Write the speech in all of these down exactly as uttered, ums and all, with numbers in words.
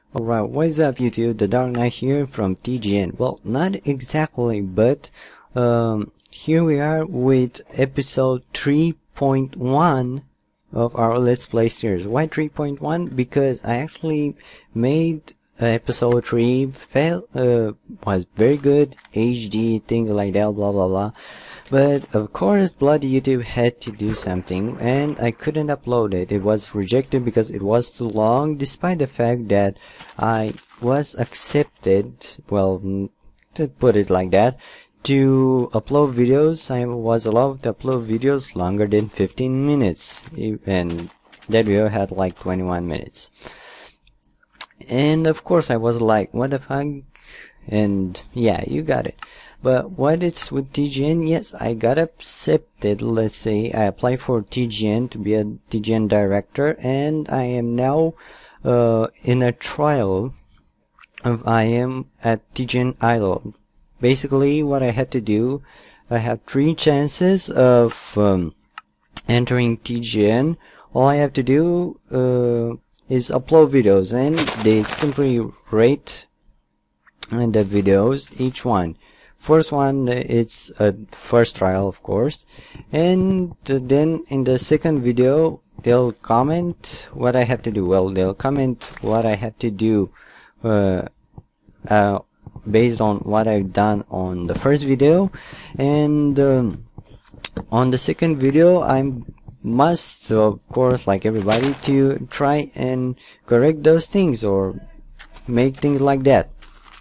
Alright, what's up YouTube? The Dark Knight here from T G N. Well, not exactly, but um, here we are with episode three point one of our Let's Play series. Why three point one? Because I actually made episode three, felt, uh, was very good, H D, things like that, blah blah blah. But of course, bloody YouTube had to do something, and I couldn't upload it. It was rejected because it was too long, despite the fact that I was accepted, well, to put it like that, to upload videos. I was allowed to upload videos longer than fifteen minutes, and that video had like twenty-one minutes. And of course I was like, what the fuck? And yeah, you got it. But what it's with T G N, yes, I got accepted. Let's say I applied for T G N to be a T G N director, and I am now uh, in a trial of I am at T G N Idol. Basically, what I had to do, I have three chances of um, entering T G N. All I have to do uh, is upload videos, and they simply rate uh, the videos, each one. First one, it's a first trial, of course, and then in the second video they'll comment what I have to do. Well, they'll comment what I have to do uh, uh, based on what I've done on the first video, and um, on the second video I must, of course, like everybody, to try and correct those things or make things like that.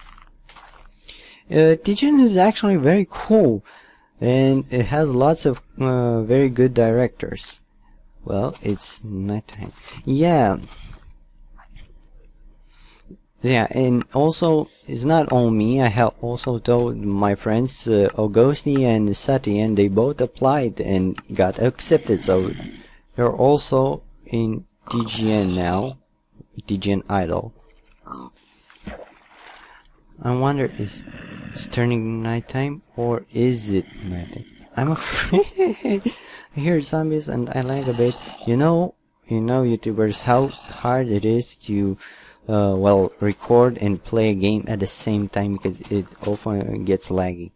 Uh, T G N is actually very cool, and it has lots of uh, very good directors. Well, it's nighttime. Yeah. Yeah, and also, it's not only me. I have also told my friends uh, Augusti and Sati, and they both applied and got accepted. So they're also in T G N now, T G N Idol. I wonder, is it's turning nighttime, or is it nighttime? I'm afraid. I hear zombies and I lag a bit. You know, you know, YouTubers, how hard it is to, uh, well, record and play a game at the same time, because it often gets laggy.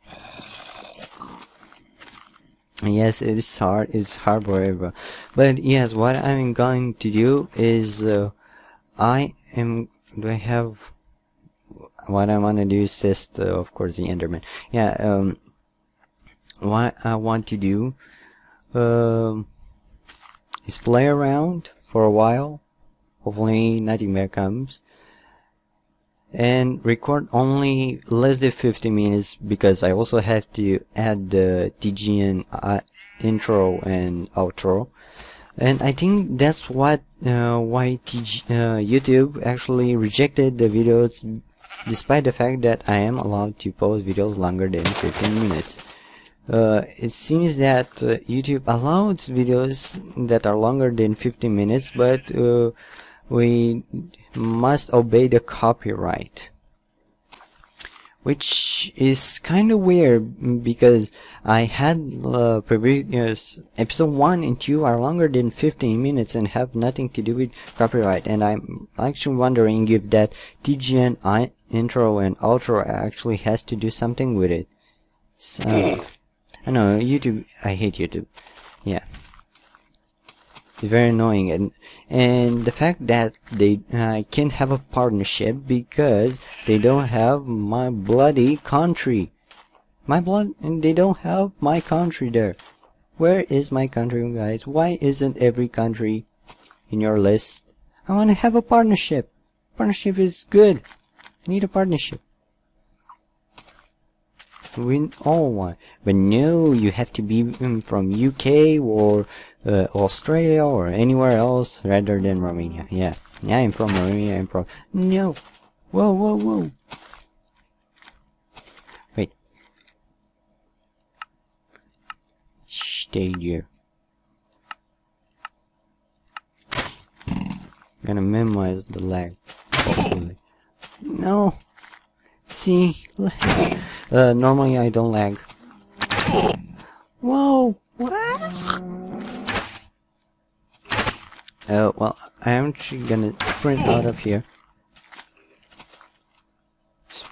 Yes, it is hard. It's hard forever. But yes, what I'm going to do is, uh, I am. Do I have? What I want to do is test, uh, of course, the Enderman. Yeah, um, what I want to do um, is play around for a while. Hopefully nothing more comes. And record only less than fifty minutes, because I also have to add the T G N uh, intro and outro. And I think that's what uh, why T G, uh, YouTube actually rejected the videos, despite the fact that I am allowed to post videos longer than fifteen minutes. Uh, it seems that uh, YouTube allows videos that are longer than fifteen minutes, but uh, we must obey the copyright, which is kind of weird, because I had uh, previous episode one and two are longer than fifteen minutes and have nothing to do with copyright, and I'm actually wondering if that T G N I intro and outro actually has to do something with it. So, I know, YouTube, I hate YouTube. Yeah. It's very annoying, and and the fact that they uh, can't have a partnership because they don't have my bloody country. My blood, and they don't have my country there. Where is my country, guys? Why isn't every country in your list? I want to have a partnership. Partnership is good. I need a partnership. We all want, but no, you have to be um, from U K or uh, Australia or anywhere else rather than Romania. Yeah, yeah, I'm from Romania. I'm from. No, whoa, whoa, whoa. Wait. Stay here. I'm gonna minimize the lag. Hopefully. No. See, uh, normally I don't lag. Whoa! What? Uh, well, I'm actually gonna sprint out of here.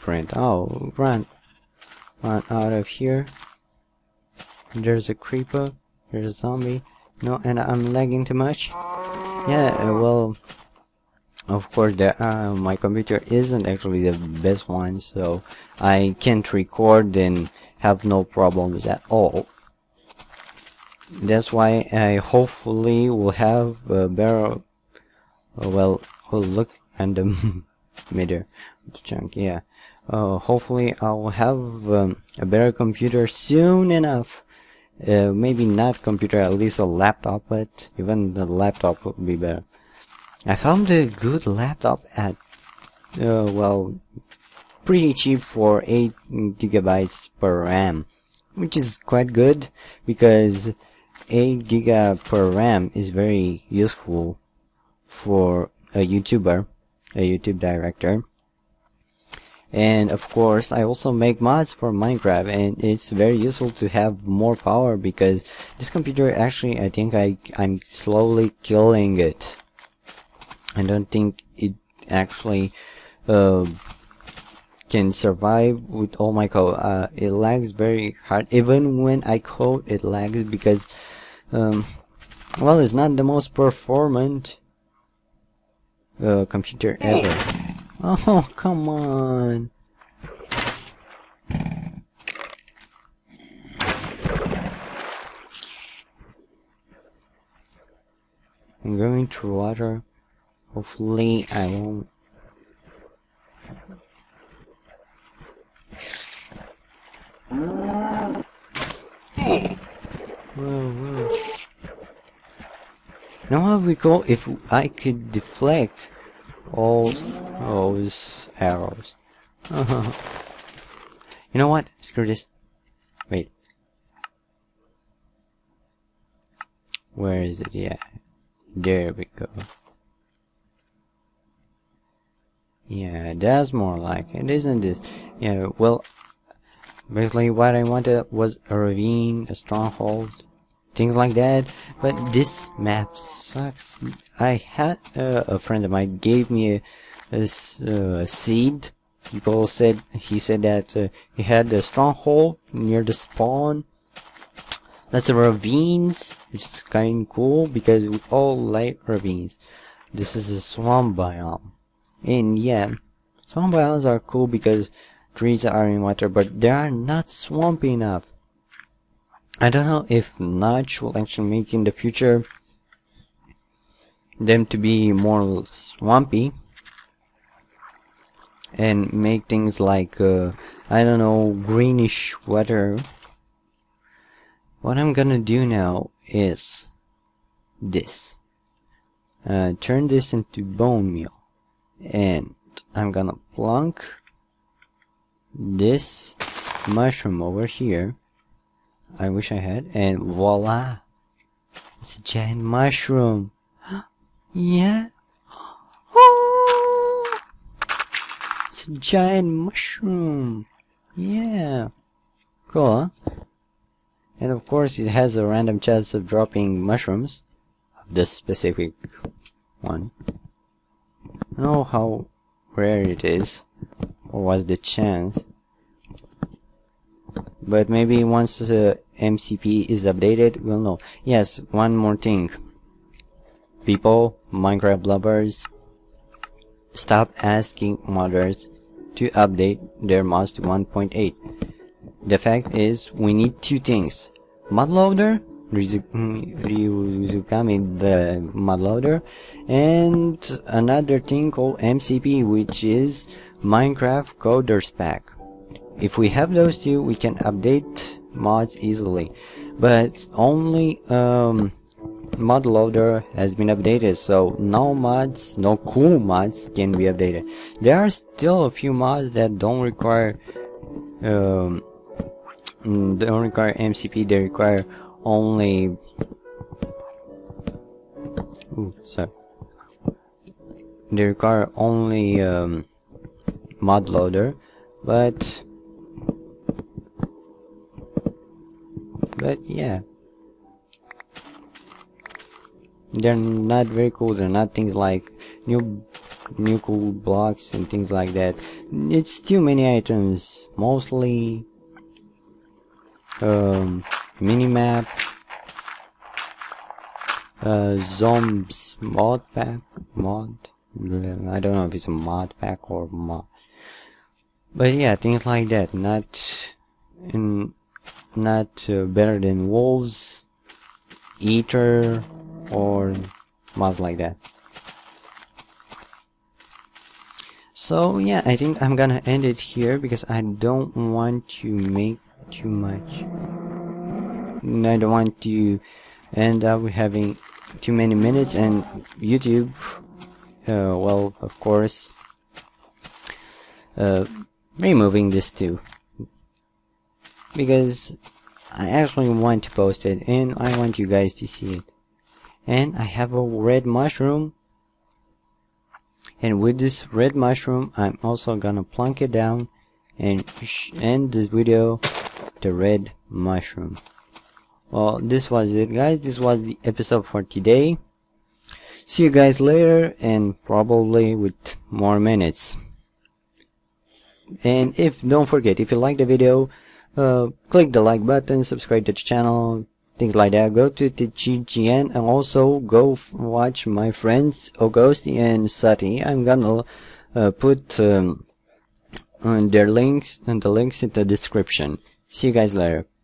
different. Oh, run. Run out of here. There's a creeper. There's a zombie. No, and I'm lagging too much. Yeah, uh, well, of course, there, uh, my computer isn't actually the best one, so I can't record and have no problems at all. That's why I hopefully will have a better, uh, well, oh look, random meter chunk, yeah. Uh, hopefully I'll have um, a better computer soon enough. Uh, maybe not computer, at least a laptop, but even the laptop would be better. I found a good laptop at, uh, well, pretty cheap for eight gigabytes per RAM, which is quite good because eight giga per RAM is very useful for a YouTuber, a YouTube director. And of course, I also make mods for Minecraft, and it's very useful to have more power because this computer actually, I think I, I'm slowly killing it. I don't think it actually uh, can survive with all my code. Uh, it lags very hard. Even when I code, it lags because, um, well, it's not the most performant uh, computer ever. Oh, come on. I'm going through water. Hopefully I won't. Whoa, whoa. Now how we go if I could deflect all those arrows. You know what? Screw this. Wait. Where is it? Yeah. There we go. Yeah, that's more like it, isn't this? Yeah, well, basically what I wanted was a ravine, a stronghold, things like that. But this map sucks. I had uh, a friend of mine gave me a, a, uh, a seed. People said he said that uh, he had a stronghold near the spawn. That's a ravines, which is kind of cool because we all like ravines. This is a swamp biome, and yeah, swamp biomes are cool because trees are in water, but they are not swampy enough. I don't know if Notch will actually make in the future them to be more swampy and make things like uh, I don't know, greenish water. What I'm gonna do now is this. Uh, turn this into bone meal, and I'm gonna plunk this mushroom over here. I wish I had, and voila, it's a giant mushroom. Yeah, oh, it's a giant mushroom. Yeah, cool, huh? And of course, it has a random chance of dropping mushrooms of this specific one. I don't know how rare it is, or what's the chance. But maybe once the M C P is updated, we'll know. Yes, one more thing. People, Minecraft lovers, stop asking modders to update their mods to one point eight. The fact is, we need two things. Modloader, Ryuzukami the modloader, and another thing called M C P, which is Minecraft Coders Pack. If we have those two, we can update mods easily. But only um, modloader has been updated, so no mods, no cool mods can be updated. There are still a few mods that don't require um, they don't require M C P. They require only ooh, sorry. They require only um, modloader, but but yeah, they're not very cool. They're not things like new new cool blocks and things like that. It's too many items, mostly um, minimap, uh, Zombies mod pack, mod, I don't know if it's a mod pack or mod, but yeah, things like that. Not in, not uh, better than wolves, eater, or mods like that. So yeah, I think I'm gonna end it here because I don't want to make too much. I don't want to end up having too many minutes, and YouTube, uh, well, of course, uh, removing this too, because I actually want to post it and I want you guys to see it. And I have a red mushroom, and with this red mushroom I'm also gonna plunk it down and end this video, the red mushroom. Well, this was it, guys. This was the episode for today. See you guys later, and probably with more minutes. And if don't forget, if you like the video, uh, click the like button, subscribe to the channel, things like that. Go to the T G N, and also go f watch my friends Augusti and Sati. I'm gonna uh, put um, on their links and the links in the description. See you guys later.